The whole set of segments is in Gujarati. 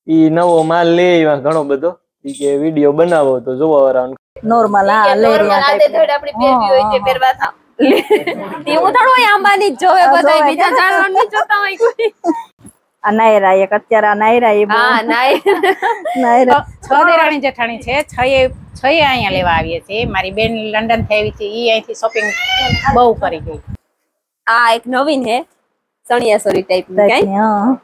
ઈ નવો માલ લે આવ્યા ઘણો બધો ઈ કે વિડિયો બનાવો તો જોવા વાળા નોર્મલ આ લેરિયા ટાઈપ આપણી પહેરવી હોય તે પહેરવા થાવ એવું થોડું હોય આંબાની જ જોવે બધાય બીજા જાણવા નહીં જોતા હોય કોઈ આ નાયરા એક અત્યારે આ નાયરા એ હા નાયરા છ દેરાણી જેઠાણી છે છ અહીંયા લેવા આવીએ છીએ મારી બેન લંડન થી આવી હતી ઈ અહીંથી શોપિંગ બહુ કરી ગઈ આ એક નવીન હે સણિયા સોરી ટાઈપ ની કઈ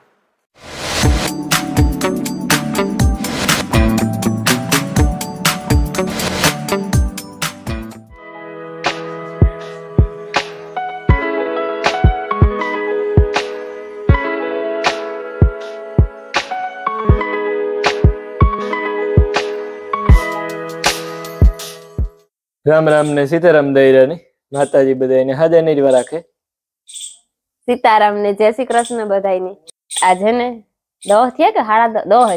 રામ રામ ને સીતારામ દઈરાની માતાજી બધાને હાજર નિર્વા રાખે સીતારામ ને જય શ્રી કૃષ્ણ બધાને આજે ને 10 થયા કે 10:30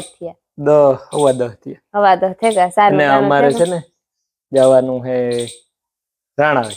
થયા 10 થયા સારું ને અમારે છે ને જવાનું હે રાણા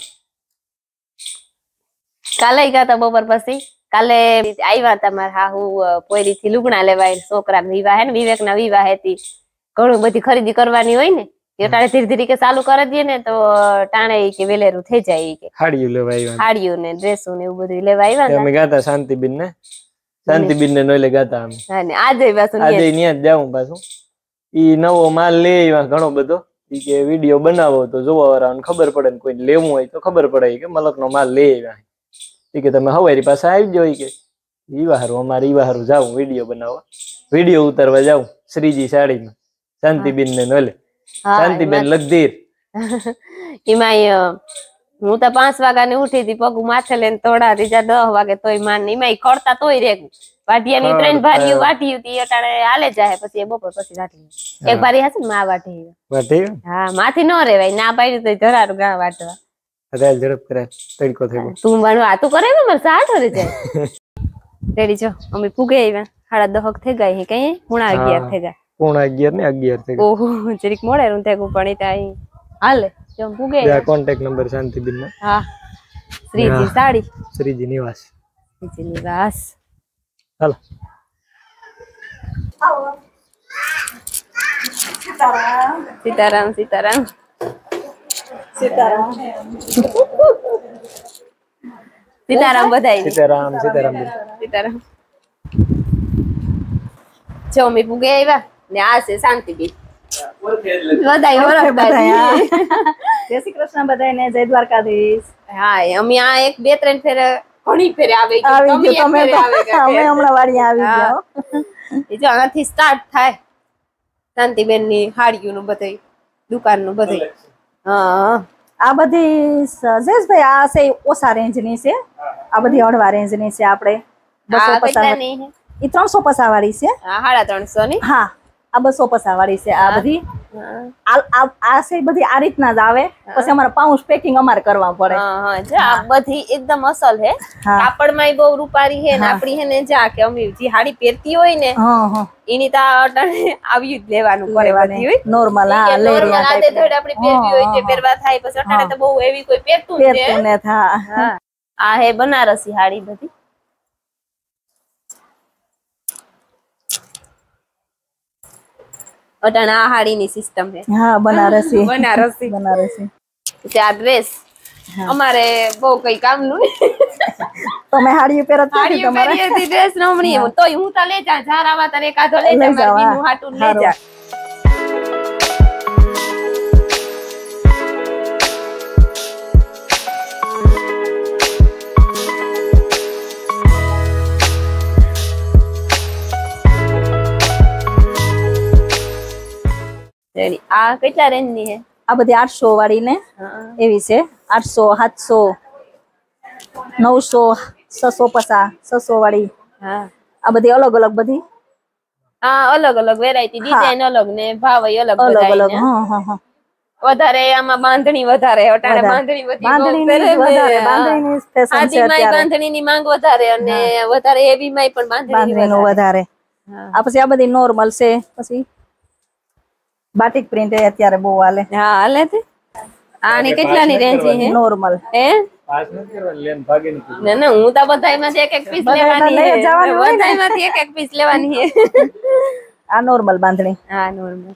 કાલે ગયા તા બપોર પછી કાલે આવ્યા તા મારા હાહુ પોયરી થી લુગણા લેવાય છોકરા વિવાહ હે ને વિવેક ના વિવાહ હતી ઘણું બધી ખરીદી કરવાની હોય ને ટાણે ધીરે ધીરે કે ચાલુ કરી દઈએ ને તો ટાણે કે વેલેરું થઈ જાય કે હાડિયું લેવા આવ્યા હાડિયું ને ડ્રેસો ને એવું બધું લેવા આવ્યા અમે ગાતા શાંતિબેન ને નોલે ગાતા અમે હા ને આજે પાછું આજે ન્યા જ જાઉં પાછું ઈ નવો માલ લે આવ્યા ઘણો બધો ઈ કે વિડિયો બનાવો તો જોવા વાળાને ખબર પડે ને કોઈ લેવું હોય તો ખબર પડે કે મલકનો માલ લે આવ્યા ઈ કે તમે હવારી પાસે આવી જોઈ કે ઈ વાહરું અમારે ઈ વાહરું જાઉં વિડિયો બનાવવા વિડિયો ઉતારવા જાઉં શ્રીજી સાડીમાં શાંતિબેન ને નોલે શાંતિબેન લગધીર એમાં હું તો 5 વાગ્યાની ઉઠી હતી પગ માથે લઈને તોડા ત્રીજા 10 વાગે તોય માન એમાં ખડતા તોય રે વાટિયાની ત્રણ ભારીઓ વાટી હતી અટાણે હાલે જાય પછી બપોર પછી વાટી એક ભારી હશે ને માં વાટી હા માથી ન રેવાય ના પાડી તો ધરારું ગા વાટવા અરે ઝડપ કરે તડકો થયો તું મારું આતું કરે ને માર 60 હરે જાય રેડી છો અમે પૂગે આવ્યા 10:30 થઈ ગઈ હે કઈ 11:30 થઈ ગયા 11:30 ને 11 થઈ ગયા ઓહો જરીક મોડે રૂં થેગું પણ ઈ હાલે જો પૂગે આ કોન્ટેક્ટ નંબર શાંતિબેન નો હા શ્રીજી સાડી શ્રીજી નિવાસ હાલો સીતારામ સીતારામ સીતારામ સીતારામ બધાય સીતારામ સીતારામ સીતારામ જો મે પૂગે આવ્યા ને આ છે શાંતિબેન બધાય ઓળખતા જય શ્રી કૃષ્ણ બધાને જય દ્વારકાધીશ હા અમે આ એક બે ત્રણ ફેરે ઘણી ફેરે અમે હમણાં વાડી આવી ગયો એ જો આનાથી સ્ટાર્ટ થાય શાંતિબેન ની હાડીયું નું બધું દુકાન નું બધું હા આ બધી જયેશભાઈ આ છે ઓછા રેન્જ ની છે આ બધી હળવા રેન્જ ની છે આપણે 250 ની એ 350 વાળી છે હા 350 ની હા આ 250 વાળી છે આ બધી આ છે બધી આ રીતના જ આવે પછી અમારે પાઉચ પેકિંગ અમારે કરવા પડે હા જો આ બધી એકદમ અસલ હે કાપડમાંય બહુ રૂપારી હે ને આપડી હે ને જા કે અમે જે હાડી પહેરતી હોય ને એની તા અટાણે આવી જ લેવાનું કરે બધી હોય નોર્મલ આ લેરિયા ટાઈપ થોડી આપડી પહેરવી હોય તે પહેરવા થાય પછી અટાણે તો બહુ એવી કોઈ પહેરતું ને હા આ હે બનારસી હાડી બધી અટાણે આ હાડી ની સિસ્ટમ હે હા બનારસી બનારસી આ ડ્રેસ અમારે બહુ કઈ કામ નું તમે હાડી પહેરત નથી તમારે હાડી ડ્રેસ નમણી તોય હું તો લે જા જારાવા તારે એકાદો લે જા મારી બીનું હાટું લે જા આ કેટલા રેન્જ ની હે આ બધી 800 વાળી ને એવી છે 800 700 900 650 600 વાળી હા આ બધી અલગ અલગ બધી હા અલગ અલગ વેરાયટી ડિઝાઇન અલગ ને ભાવ અલગ અલગ હા વધારે આમાં બાંધણી વધારે અટાણે બાંધણી બાંધણીની ફેશન છે અત્યારે બાંધણીની માંગ વધારે અને વધારે હેવી માં પણ બાંધણીનું વધારે આ પછી આ બધી નોર્મલ છે પછી બાટિક પ્રિન્ટ અત્યારે બહુ હાલે હા હાલે છે આની કેટલાની રેન્જ છે નોર્મલ હે પાસ નથી કરવા લેન ભાગે નથી ના હું તો બધાયમાંથી એક એક પીસ લેવાની છે બધાયમાંથી એક એક પીસ લેવાની છે આ નોર્મલ બાંધણી. હા નોર્મલ.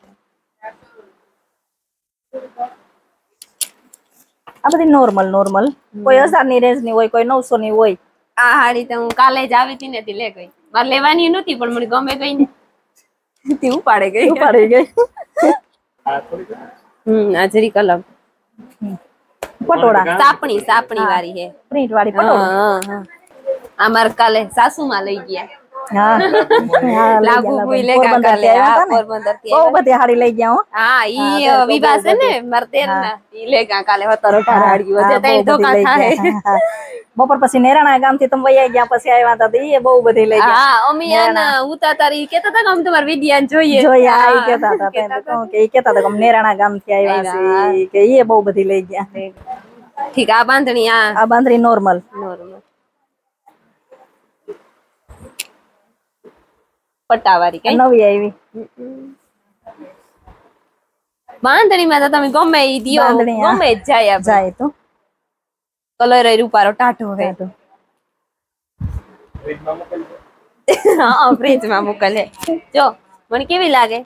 આ બધી નોર્મલ કોઈ 1000 ની રેન્જ ની હોય, કોઈ 900 ની હોય. આ હાડી તો હું કાલે જ આવી હતી ને તે લે ગઈ. મારે લેવાની નહોતી પણ મને ગમે ગઈ ને તે ઉપાડે ગઈ. આ જરી કલમ પટોળા સાપણી વાળી હે, પ્રિન્ટ વાળી પટોળા. હા. આ મારે કાલે સાસુમાં લઈ ગયા. હા લાગુ ભૂઈ લે કાલે પોરબંદર થી બહુ બધી હાડી લઈ ગયા હો. હા ઈ વિવાહ છે ને મારે તેર ના ઈ લે ગયા કાલે 17-18 હાડી વધે તઈ ધોકા થાય. બપોર પછી નેરાણા ગામ થી તમે વયા ગયા પછી આવ્યા હતા ઈ બહુ બધી લઈ ગયા. હા અમિયાન ઉતાતારી કેતા હતા કે અમે તમારા વિડિયા જોઈએ ઈ કેતા હતા કે ઈ કેતા હતા કે અમે નેરાણા ગામ થી આવ્યા છે કે ઈ બહુ બધી લઈ ગયા. ઠીક. આ બાંધણી આ બાંધણી નોર્મલ. પટ્ટાવાળી કઈ નવી આવી. બાંધણી માં તો તમે ગમે ઈ દિયો ગમે જ જાય તો કલર રૂપારો ટાઢો હે તો હા ફ્રીજ માં મોકલે. જો મને કેવી લાગે?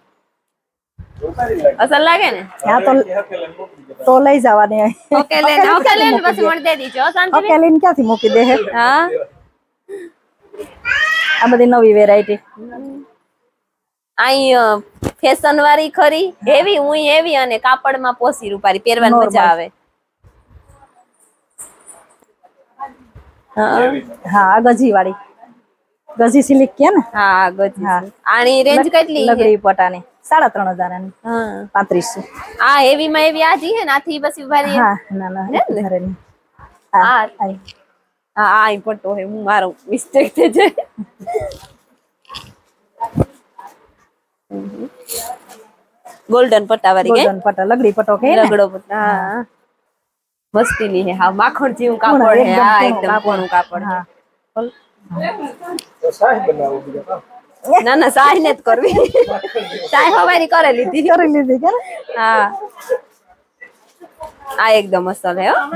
અસલ લાગે ને? હા તો લઈ જવાની. ઓકે લે પછી મને દે દીજો શાંતિ. ઓકે લઈને ક્યાંથી મૂકી દે? હા આ બધી નવી વેરાયટી. આઈ ફેશન વાળી ખરી હેવી હેવી અને કાપડમાં પોસી રૂપારી પહેરવાની મજા આવે. હા ગજી વાળી ગજી સિલ્ક કે ને? હા ગજી. આની રેન્જ કેટલી? લગડી પટાની 3500 ની. હા 3500. આ હેવી માં એવી આજી હે નાથી પછી ભારી. હા ના ઘરે ની. હા આ પટ્ટો હે હું મારો મિસ્ટેક થઈ જાય. ગોલ્ડન પટ્ટા વાળી ગોલ્ડન પટ્ટા લગડી પટ્ટો કે લગડો પટ્ટા. હા મસ્તી ની હે. હા માખણ જેવું કાપડ હે. હા એકદમ કોણું કાપડ. હા ના સાહી ને જ કરવી. સાહી હવારી કરી લીધી કે? હા આ એકદમ અસલ હે હો.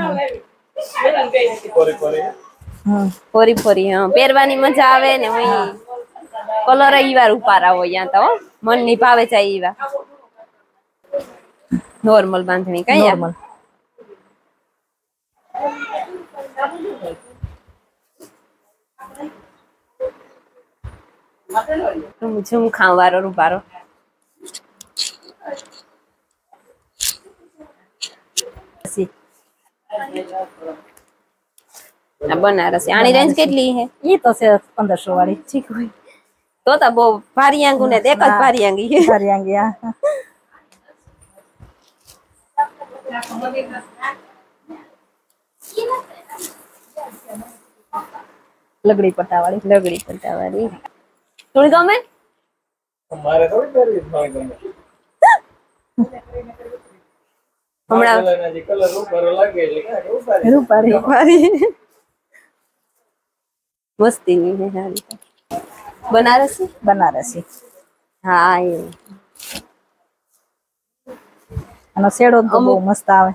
ફોરી હા પહેરવાની મજા આવે ને. કલર ઈ વાર ઉપારા હોય યા તો મન ની ભાવે જાય ઈ વાર. નોર્મલ બાંધણી કઈ નોર્મલ. ઝુમ ખાવારો રૂપારો. બનારસી. આની રેન્જ કેટલી હે? ઈ તો છે 1500 વાળી. ઠીક હોય તો બહુ ભારી આંગુ ને એક જ ભારી આંગી હે. ભારી આંગી. લગડી પટ્ટા વાળી. થોડી ગમે? મારે થોડી પહેરવી મને ગમે. હમણાં કલર ઉપર લાગે એટલે રૂપારી. મસ્તી ની હે સારી. બનારસી. હા એ આનો શેડો તો બહુ મસ્ત આવે.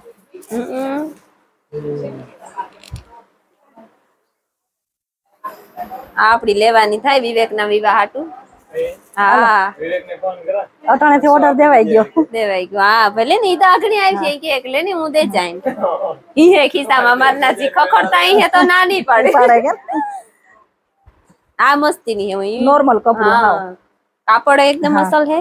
આપડી લેવાની થાય વિવેક ના વિવાહ હાટુ. હા વિવેકને ફોન કરા. અટાણે થી ઓર્ડર દેવાઈ ગયો. હા ભલે ને ઈ તો આગળ આવી છે કે એકલે ને હું દે જાય. ઈ હે ખિસ્સામાં મારના જી ખખડતા ઈ હે તો ના ની પડે કે? આ મસ્તી ની હે નોર્મલ કપડું. હા કાપડ એકદમ અસલ હે.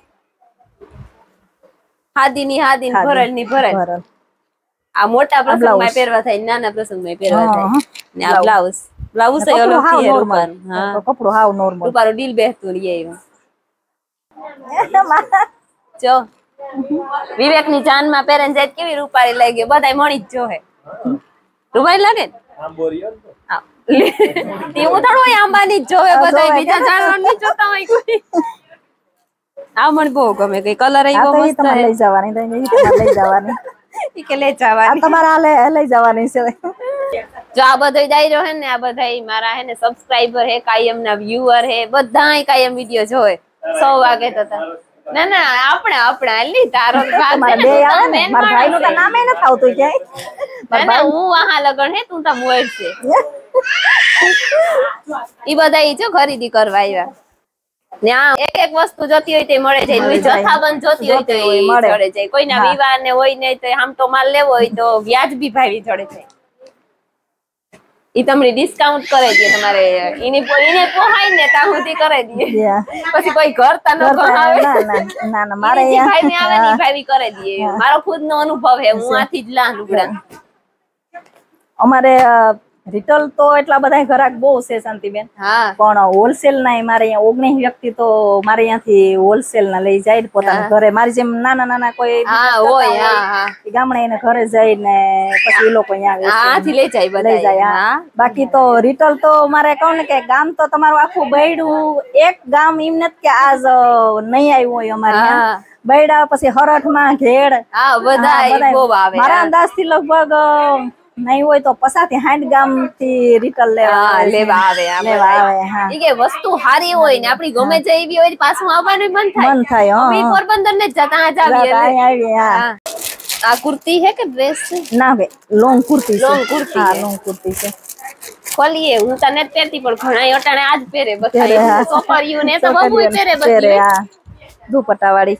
હાદી ની ભરલ ની ભરલ. આ મોટા પ્રસંગમાં પહેરવા થાય, નાના પ્રસંગમાં પહેરવા થાય. ને આ બ્લાઉઝ અલગ થી નોર્મલ. હા કપડું હાવ નોર્મલ. રૂપારો ડીલ બેહતું રહે એમાં. જો વિવેક ની જાન માં પહેરીને જાય કેવી રૂપારી લાગી. બધાય મણી જ જોહે. રૂપારી લાગે ને? એવું થોડું હોય આંબાની જ જોવે બધાય બીજા જાણવા નહીં જોતા હોય કોઈ. આ મને બહુ ગમે કઈ કલર એવો મસ્ત હે. લઈ જવાની ઈ કે લઈ જવાની. તમારે લઈ જવાની છે. જો આ બધો દાયરો હે ને આ બધા મારા હે ને સબસ્ક્રાઇબર હે, કાયમ ના વ્યુઅર હે, બધાય કાયમ વિડિયો જોવે 100 વાગે તો ના આપણે હાલ ની તારો ભાગ મારા બે આવે ને મારા ભાઈ નું તો નામે ન આવતું ક્યાંય. ના હું વહા લગન હે તું તો મોર છે. ઈ બધા ઈ જો ખરીદી કરવા આવ્યા. ત્યાં એક એક વસ્તુ જોતી હોય તે મળે છે, જથ્થાબંધ જોતી હોય તો એ જડે છે, કોઈના વિવાહ ને હોય ને તો આમ તો માલ લેવો હોય તો વ્યાજબી ભાવે જડે છે. ઈ તમને ડિસ્કાઉન્ટ કરે દે, તમારે એને પોહાય ને ત્યાં સુધી કરે દે, પછી કોઈ ઘર તા ન આવે. ના ના મારે ભાઈ આવે ને ભાઈ કરે દે. મારો ખુદ નો અનુભવ હે, હું આથી જ લા લુગડા. અમારે રિટેલ તો એટલા બધા ઘરાક બહુ છે શાંતિબેન, પણ હોલસેલ ના મારે અહીંયા 19 વ્યક્તિ તો મારે અહીંયાથી હોલસેલ ના લઈ જાય પોતાના ઘરે. મારી જેમ નાના નાના કોઈ હોય ગામડે એને ઘરે જાય ને પછી એ લોકો અહીંયાથી લઈ જાય. બાકી તો રિટેલ તો મારે કહું ને કે ગામ તો તમારું આખું બૈડું, એક ગામ એમ નથી કે આજ નહીં આવ્યું હોય અમારે બૈડા, પછી હરઠ માં ઘેડ મારા અંદાજ થી લગભગ નહીં હોય તો 50 થી 60 ગામ થી રિટેલ લેવા આવે. કે વસ્તુ સારી હોય ને આપડી ગમે તે એવી હોય પાછું આવવાનું મન થાય. પોરબંદર ને જતા આવીએ. આ કુર્તી હે કે ડ્રેસ? ના બે લોંગ કુર્તી છે. લોંગ કુર્તી છે. ખોલીએ, હું તો નથી પહેરતી પણ ઘણા અટાણે આજ પહેરે બધા છોકરીઓ ને તો બહુ પહેરે બધી દુપટ્ટા વાળી.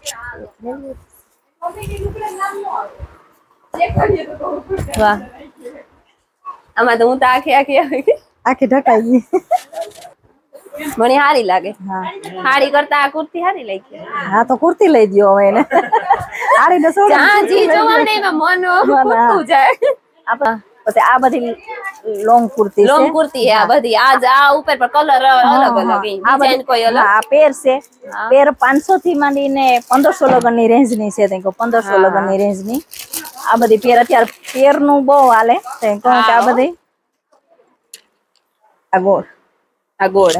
વાહ, આમાં તો હું તો આખી ઢકાઈ ગઈ. મને સારી લાગે. સાડી કરતા આ કુર્તી સારી લાગી. હા તો કુર્તી લઈ દયો હવે એને. સાડી ને જી જોવાને એમાં મન ફૂટતું જાય. પછી આ બધી લોંગ કુર્તી છે. લોંગ કુર્તી આ બધી આ ઉપર પર કલર અલગ અલગ ડિઝાઇન કોઈ અલગ. આ પેર છે. પેર 500 થી માંડીને 1500 લગન ની રેન્જ ની છે. તેકો 1500 લગન ની રેન્જ ની આ બધી પેર. અત્યારે પેર નું બહુ હાલે. તેકો કે આ બધી આ ગોળ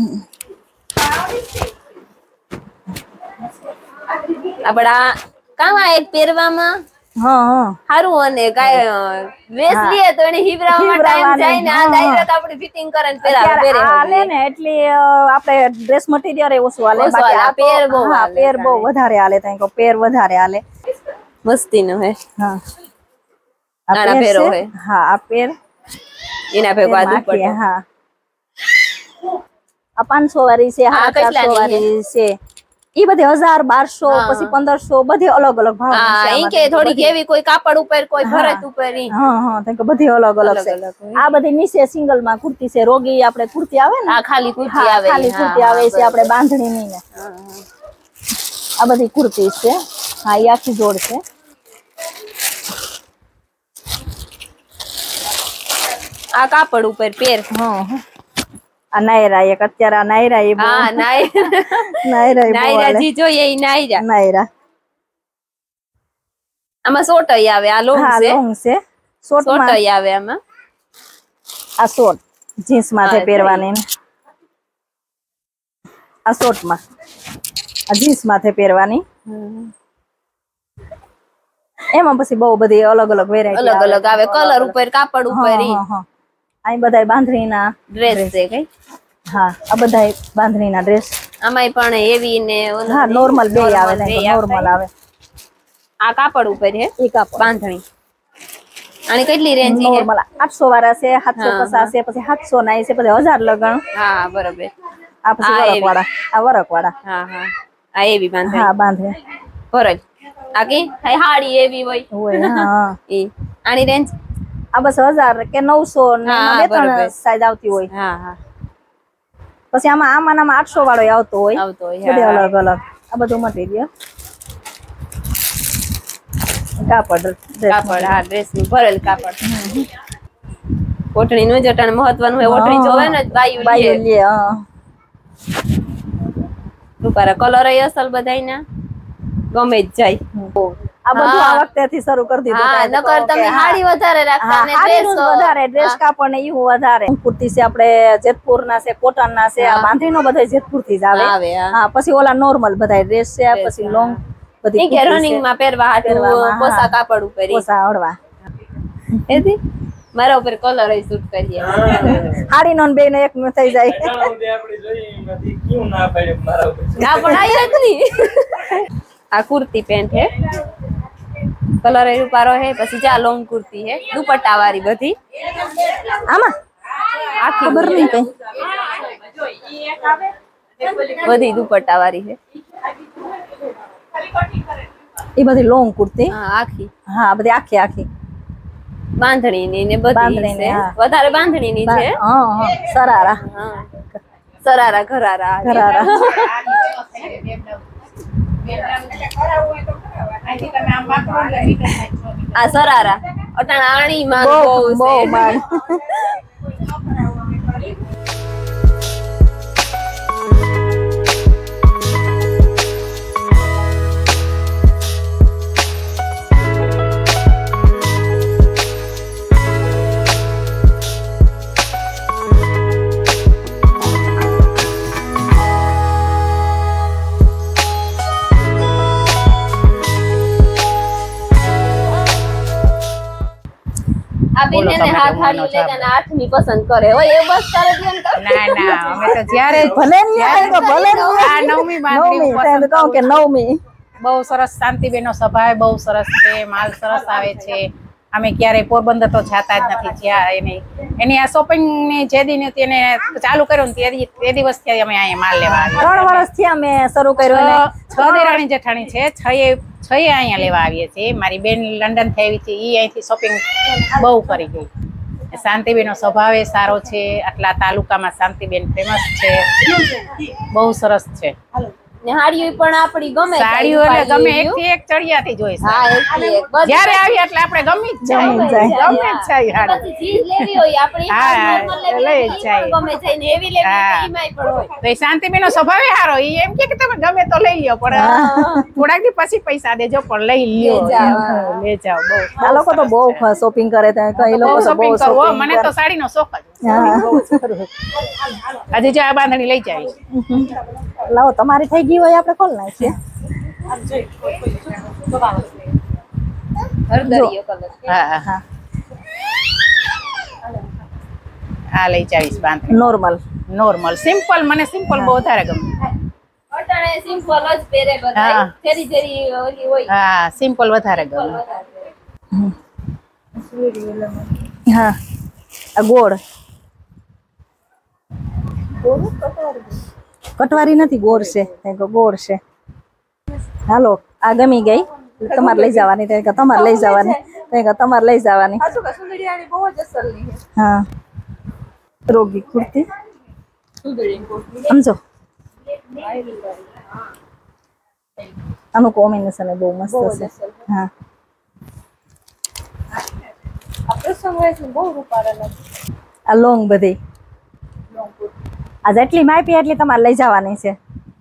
આપડા કાવા એક પહેરવામાં હારું અને ડ્રેસ લીએ તો એને હિવરાવામાં ટાઈમ જાય ને આ ડાયરેક્ટ આપણે ફિટિંગ કરીને પહેરે હાલે ને. એટલે આપણે ડ્રેસ મટીરીયલ એ ઓછું હાલે, બાકી આ પેર બહુ વધારે હાલે. તેકો પેર વધારે હાલે. મસ્તી નો હે. હા આ પેરો હે. હા આ પેર એના ભેગો આ દુપટ્ટો. હા આ 500 વાળી છે, 450 વાળી છે. ઈ બધી 1000 1200 પછી 1500 બધી અલગ અલગ ભાવ છે. ઈ કે થોડી કેવી કોઈ કાપડ ઉપર કોઈ ભરત ઉપર ઈ. હા તેકો બધી અલગ અલગ છે. આ બધી નીચે સિંગલ માં કુર્તી છે. રોગી આપણે કુર્તી આવે ને, આ ખાલી કુર્તી આવે. ખાલી કુર્તી આવે છે આપણે બાંધણી ની ને. આ બધી કુર્તી છે. હા ઈ આખી જોડ છે. આ કાપડ ઉપર પેર. આ નાયરા એક અત્યારે આ નાયરા એ નાયરા જી જોઈએ ઈ નાયરા. આમાં શોર્ટ આવે. આ લોંગ છે. લોંગ છે. શોર્ટ આવે આમાં. આ શોર્ટ જીન્સ માથે પહેરવાની. આ શોર્ટ માં આ જીન્સ માથે પહેરવાની. એમાં પછી બહુ બધી અલગ અલગ વેરાયટી અલગ અલગ આવે. કલર ઉપર, કાપડ ઉપર. આ બધા બાંધણીના ડ્રેસ છે કઈ. હા આ બધા બાંધણીના ડ્રેસ. આમાંય પણ હેવી ને હા નોર્મલ બે આવે. નોર્મલ આવે. આ કાપડ ઉપર હે. ઈ કાપડ બાંધણી. આની કેટલી રેન્જ છે? નોર્મલ 800 વાળા છે, 750 છે, પછી 700 ના છે, પછી 1000 લગણ. હા બરોબર. આ પછી વરક વાળા. આ વરક વાળા. આ એવી બાંધણી. હા બાંધણી. ફરજ આ કે હાડી એવી હોય. હા ઈ આની રેન્જ આ બસ 1000 કે 900 ને બે ત્રણ સાઈઝ આવતી હોય. પછી આમાં 800 વાળો આવતો હોય. બધે અલગ અલગ. આ બધું મટીરીયલ કાપડ. હા ડ્રેસ નું ભરેલ કાપડ. ઓટણી નું જટાણ મહત્વનું હોય. ઓટણી જોવે ને બાયું લે. રૂપારા કલર અસલ બધાયના ગમે જ જાય. આ બધું આ વખતેથી શરૂ કરી દીધું. હા નકર તમે હાડી વધારે રાખતા ને ડ્રેસ વધારે. ડ્રેસ કાપડ ને ઈ વધારે. કુર્તી છે આપણે જેતપુર ના છે, કોટન ના છે. આ બાંધણીનો બધો જેતપુર થી જ આવે. હા પછી ઓલા નોર્મલ બધા ડ્રેસ છે. પછી લોંગ બધી કે રનિંગ માં પહેરવા હાટું પોસા કાપડ ઉપર પોસા હળવા. એથી મારા ઉપર કલર એ સૂટ કરીએ. હાડી નો બે નો એક નો થઈ જાય. આપણે જોઈ નથી ક્યું ના પાડ્યો મારા ઉપર. કાપડ આયા જ નહીં. આ કુર્તી પેન્ટ હે. કલર એ રૂપારો હે. પછી જા લોંગ કુર્તી હે. દુપટ્ટા વાળી બધી. આમાં આખી ખબર નહીં કઈ. બધી દુપટ્ટા વાળી છે એ બધી લોંગ કુર્તી હા આખી હા બધી આખી આખી બાંધણીની ને બધી બાંધણીની, છે હા. વધારે બાંધણીની છે હા હા સરારા હા સરારા ઘરારા ઘરારા આ સરારા અટાણા આણી માં બહુ બહુ બહુ છે માંગ આ બેન એને હાથ હાડી લે અને આઠમી પસંદ કરે હોય એ બસ તારે ધ્યાન કર ના ના અમે તો જ્યારે ભલે ને ન્યાય તો ભલે ને આ નવમી બાંધણી નવમી તો કહું કે નવમી બહુ સરસ શાંતિબેનનો સ્વભાવ બહુ સરસ છે માલ સરસ આવે છે અમે ક્યારેય પોરબંદર તો જાતા જ નથી જ્યાં એની આ શોપિંગ ની જે દિન એને ચાલુ કર્યું ને તે દિવસથી અમે અહીંયા માલ લેવા આવ્યા 3 વર્ષથી અમે શરૂ કર્યું ને છ દેરાણી જેઠાણી છે છ અહીંયા લેવા આવીએ છીએ મારી બેન લંડન થી આવી છે ઈ અહીંથી શોપિંગ બહુ કરી ગઈ શાંતિબેનનો સ્વભાવ એ સારો છે આટલા તાલુકામાં શાંતિબેન ફેમસ છે બહુ સરસ છે ને હાડીઓ પણ આપણી ગમે સાડીઓ એટલે ગમે એક થી એક ચડિયાતી જોઈ હા એકથી એક બસ જ્યારે આવી એટલે આપણે ગમી જ જાય ગમી જ જાય. ગમે જ જાય હાડી. પછી ચીજ લેવી હોય આપણી હા, normal લેવી લઈ હોય જ ઈ જાય. પણ ગમે જાય ને એવી લેવી હોય હા. તો ઈમાંય પણ હોય તો એ શાંતિબેનનો સ્વભાવ એ સારો ઈ એમ કે તમે ગમે તો લઈ લ્યો પણ થોડાક દી પછી પૈસા દેજો પણ લઈ લ્યો લઈ જાઓ, હા. લે જાઓ બહુ આ લોકો તો બહુ શોપિંગ કરે છે તો એ લોકો બહુ તો બહુ શોપિંગ કરવો shopping મને તો સાડીનો શોખ જ હા. હજી જો આ બાંધણી લઈ જાય લાવો તમારી થઈ ગઈ હોય આપણે ખોલ નાખીએ હરદરિયો કલર હા હા આ લઈ જાવીશ બાંધણી નોર્મલ નોર્મલ સિમ્પલ મને સિમ્પલ બહુ વધારે ગમે અટાણે સિમ્પલ જ પહેરે બધા હા. ફેરી ફેરી ઓલી હોય હા સિમ્પલ વધારે ગમે હા આ ગોળ કટવારી નથી ગોળ છે કંઈક ગોળ છે હાલો આ ગમી ગઈ તમારે લઈ જવાની કંઈક તમારે લઈ જવાની કંઈક તમારે લઈ જવાની સુંદરિયાની બહુ જ અસલની છે હા રોગી કુર્તી સુંદરિયાની કોટી સમજો આનું કોમ્બિનેશન બહુ મસ્ત છે હા આ પ્રસંગ હોય છે બહુ રૂપાળા આ લોંગ બધી આ જેટલી માપી એટલી તમારે લઈ જવાની છે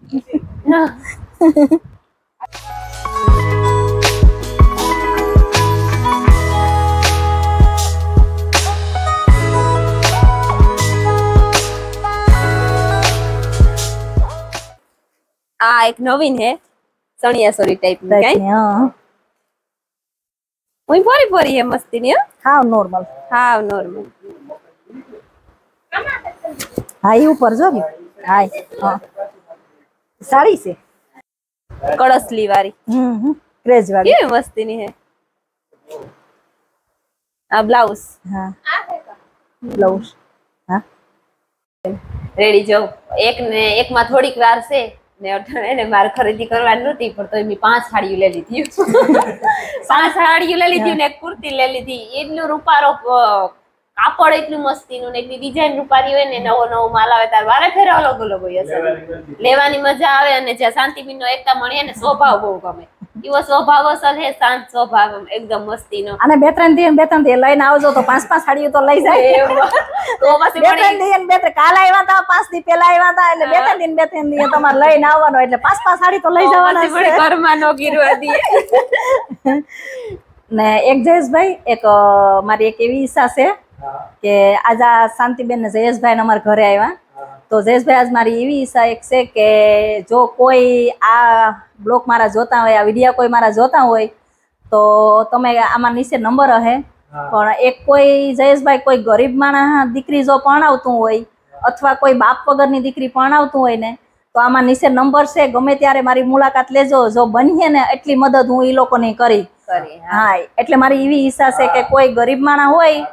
આ એક નવીન હે સણિયાસોરી ટાઈપ ની કઈ હા હું ફરી ફરી હે મસ્તી ની હા નોર્મલ હા નોર્મલ હા એ ઉપર જો ને હા હા સાડી છે કળસલી વાળી ક્રેઝ વાળી કેવી મસ્તી ની હે આ બ્લાઉઝ હા બ્લાઉઝ હા રેડી જાઉં એકમાં થોડીક વાર છે ને એને મારે ખરીદી કરવાની નહોતી પણ તો મેં 5 સાડીઓ લઈ લીધી 5 સાડીઓ લઈ લીધી ને એક કુર્તી લઈ લીધી એટલું રૂપારો કાપડ એટલું મસ્તીનું ને એટલી ડિઝાઇન રૂપારી હોય ને નવો નવો માલ આવે તાર વારે ફેરે અલગ અલગ હોય અસર લેવાની મજા આવે અને જ્યાં શાંતિબેનનો એકતા મળીએ ને સ્વભાવ બહુ ગમે એવો સ્વભાવ અસલ હે શાંત સ્વભાવ એકદમ મસ્તીનો અને બે ત્રણ દી લઈને આવજો તો 5 સાડીઓ તો લઈ જાય તો પછી બે ત્રણ દી ને કાલ આવ્યા હતા 5 દી પેલા આવ્યા હતા એટલે બે ત્રણ દી તમારે લઈને આવવાનો એટલે 5 સાડી તો લઈ જવાના છે ઘરમાં નો ગીરવા દઈએ ને એક જયેશભાઈ એક મારી એક એવી ઈચ્છા છે કે આજ આ શાંતિબેન ને જયેશભાઈ અમારા ઘરે આવ્યા તો જયેશભાઈ આજ મારી એવી ઈચ્છા એક છે કે જો કોઈ આ બ્લોગ મારા જોતા હોય આ વિડીયો કોઈ મારા જોતા હોય તો તમે આમાં નીચે નંબર હશે પણ એક કોઈ જયેશભાઈ કોઈ ગરીબ માણસ દીકરી જો પરણાવતું હોય અથવા કોઈ બાપ વગરની દીકરી પરણાવતું હોય ને તો આમાં નીચે નંબર છે ગમે ત્યારે મારી મુલાકાત લેજો જો બનીએ ને એટલી મદદ હું એ લોકોની કરી કરી હા એટલે મારી એવી ઈચ્છા છે કે કોઈ ગરીબ માણસ હોય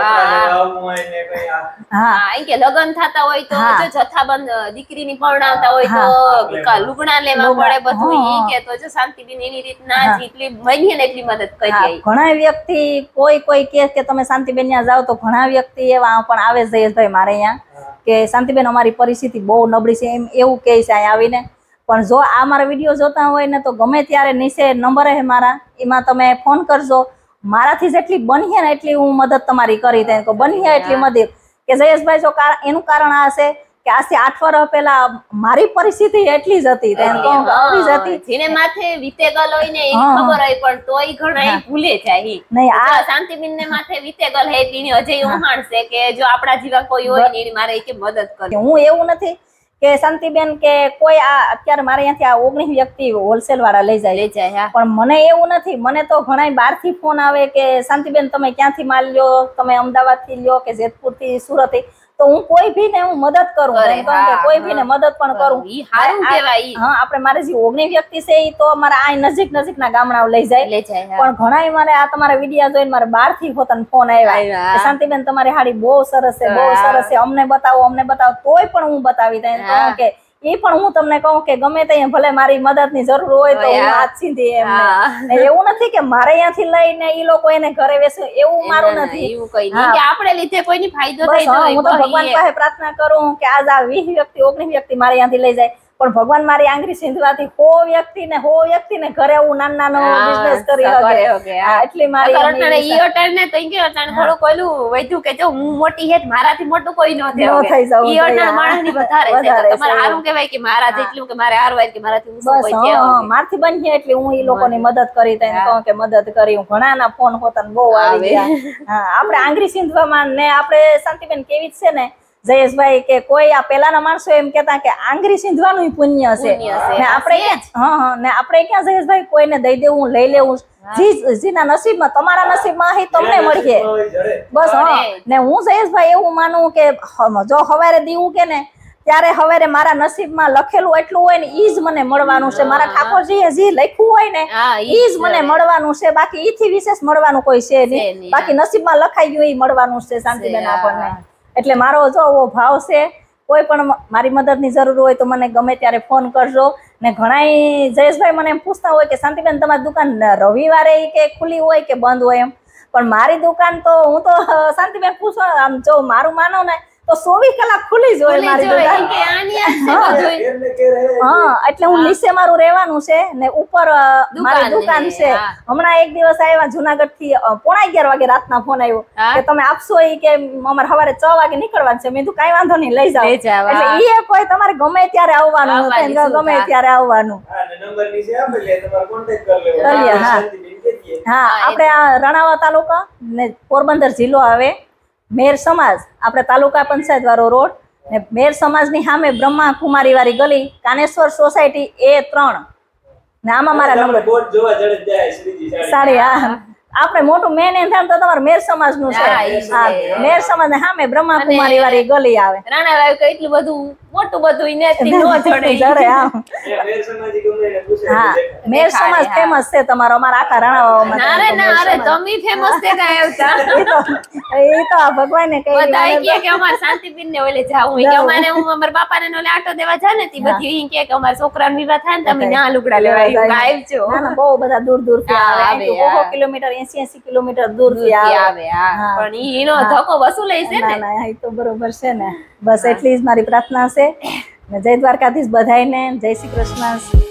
હા કે લગ્ન થતા હોય તો જો જથ્થાબંધ દીકરીની પરણાવતા હોય તો લુગડા લેવા પડે બધું ઈ કે તો જો શાંતિબેન એની રીતના જેટલી બની ને એટલી મદદ કરીએ. ઘણા વ્યક્તિ કોઈ કે તમે શાંતિબેન ત્યાં જાઓ તો ઘણા વ્યક્તિ એવા પણ આવે જયેશભાઈ મારે અહીંયા કે શાંતિબેન અમારી પરિસ્થિતિ બહુ નબળી છે એમ એવું કહે છે અહીંયા આવીને. પણ જો આ મારા વિડીયો જોતા હોય ને તો ગમે ત્યારે નીચે નંબર હે મારા, એમાં તમે ફોન કરજો. મારાથી જેટલી બની ને એટલી હું મદદ તમારી કરી દે, બની એટલી મદદ. કે જયેશભાઈ જો એનું કારણ આ છે કે આજથી 8 વર્ષ પહેલા મારી પરિસ્થિતિ એટલી જ હતી, આવી જ હતી. જેને માથે વીતેગલ હોય ને એની ખબર હોય પણ તોય ઘણા ભૂલે જાય. નહીં આ શાંતિબેન ને માથે વીતેગલ હે એની અજય ઉહાણ છે કે જો આપણા જેવા કોઈ હોય ને એની મારે કે મદદ કરે. હું એવું નથી કે શાંતિબેન કે કોઈ આ અત્યારે મારે અહીંયાથી આ 19 વ્યક્તિ હોલસેલ વાળા લઈ જાય, પણ મને એવું નથી. મને તો ઘણા બહાર થી ફોન આવે કે શાંતિબેન તમે ક્યાંથી માલ લ્યો, તમે અમદાવાદ થી લ્યો કે જેતપુર થી સુરત થી, તો હું કોઈ ભી ને હું મદદ કરું, કોઈ ભી ને મદદ પણ કરું. હા આપણે મારે જે 19 વ્યક્તિ છે એ તો અમારા આ નજીક ના ગામડાઓ લઈ જાય. પણ ઘણા મારે આ તમારા વિડીયો જોઈને મારે બહાર થી પોતાને ફોન આવ્યા શાંતિબેન તમારી હાડી બહુ સરસ છે, બહુ સરસ છે, અમને બતાવો. તોય પણ હું બતાવી દઉં કે એ પણ હું તમને કહું કે ગમે ત્યાં ભલે મારી મદદ ની જરૂર હોય તો હું હાથ સીધી એમને. એવું નથી કે મારે અહીંયાથી લઈને ઈ લોકો એને ઘરે વેચે, એવું મારું નથી. એવું કઈ નહીં કે આપણે લીધે કોઈની ફાયદો થાય તો હું તો ભગવાન પાસે પ્રાર્થના કરું કે આજ આ 20 વ્યક્તિ 19 વ્યક્તિ મારે અહીંયાથી લઈ જાય, પણ ભગવાન મારી આંગળી સિંધવાથી 100 વ્યક્તિ ને ઘરે હું નાનો બિઝનેસ કરી શકે. એટલી મારી ઈ અટાણ ને તો કે અટાણ થોડું કોઈલું વધ્યું કે જો હું મોટી હે મારાથી મોટું કોઈ ન થઈ જાવ. ઈ અટાણ માણસની વધારે છે. તમારે હારું કહેવાય કે મારા જેટલું કે મારે હારું હોય કે મારાથી ઊંચું કોઈ છે. મારથી બની એટલે હું ઈ લોકોની મદદ કરી તને કહું કે મદદ કરી. હું ઘણાના ફોન હોતા બહુ આવી ગયા. આપણે આંગળી સિંધવામાં ને આપણે શાંતિબેન કેવી છે ને જયેશભાઈ કે કોઈ આ પેલાના માણસો એમ કેતા કે આંગળી સિંધવાનું પુણ્ય છે ને આપણે ને આપણે ક્યાં જયેશભાઈ કોઈને દઈ દેવું લઈ લેવું, જેના નસીબમાં તમારા નસીબમાં તમને મળીએ બસ. ને હું જયેશભાઈ એવું માનું કે જો હવારે દીવું કે ને ત્યારે હવારે મારા નસીબમાં લખેલું એટલું હોય ને ઈ જ મને મળવાનું છે. મારા ઠાકોરજીએ જે લખ્યું હોય ને ઈ જ મને મળવાનું છે, બાકી ઈ થી વિશેષ મળવાનું કોઈ છે નહીં. બાકી નસીબમાં લખાઈ ગયું એ મળવાનું છે શાંતિબેન આપણને. એટલે મારો જો ભાવ છે, કોઈ પણ મારી મદદની જરૂર હોય તો મને ગમે ત્યારે ફોન કરજો. ને ઘણા જયેશભાઈ મને એમ પૂછતા હોય કે શાંતિબેન તમારી દુકાન રવિવારે કે ખુલ્લી હોય કે બંધ હોય એમ, પણ મારી દુકાન તો હું તો શાંતિબેન પૂછો આમ જો મારું માનો ને તો 24 કલાક ખુલ્લી જ હોય મારી દુકાન. હા એટલે હું નીચે મારું રહેવાનું છે ને ઉપર મારી દુકાન છે. હમણાં એક દિવસ આવ્યા જુનાગઢ થી 11:30 વાગે રાતના ફોન આવ્યો કે તમે આપશો ઈ કે અમારે સવારે 6 વાગે નીકળવાનું છે. મેં કીધું કઈ વાંધો નહીં લઈ જાઓ. એટલે ઈ કોઈ તમારે ગમે ત્યારે આવવાનું, ગમે ત્યારે આવવાનું. હા આપણે આ રણાવા તાલુકા ને પોરબંદર જિલ્લો આવે. મેર સમાજ આપણે તાલુકા પંચાયત વાળો રોડ ને મેર સમાજ ની સામે બ્રહ્મા કુમારી વાળી ગલી, કાનેશ્વર સોસાયટી A3 ને આમાં મારા નંબર સારી. હા આપણે મોટું મેન એન્થાન તો તમારે મેર સમાજ નું છે. હા મેર સમાજ ને સામે બ્રહ્મા કુમારી વાળી ગલી આવે. રાણાવાવ કે એટલું બધું મોટું બધું ઇનેથી નો જડે. હા મેર સમાજ ફેમસ છે તમારો અમારા આખા રાણાવાવમાં. અરે ના અરે તમે ફેમસ છે કાય આવતા એ તો આ ભગવાને કહી બધાય કે અમાર શાંતિબેન ને ઓલે જાવું કે અમારે હું અમાર બાપાને ઓલે આટો દેવા જા ને તી બધી ઈ કે અમાર છોકરાને વિવાહ થાય ને તમે ના લુગડા લેવા આવજો. ના બહુ બધા દૂર થી આવે. 100 કિલોમીટર 80 કિલોમીટર દૂર થી આવે. પણ ઈનો ધક્કો વસૂલે છે ને. ના એ તો બરોબર છે ને. બસ એટલી જ મારી પ્રાર્થના છે. જય દ્વારકાધીશ બધાયને. જય શ્રી કૃષ્ણ.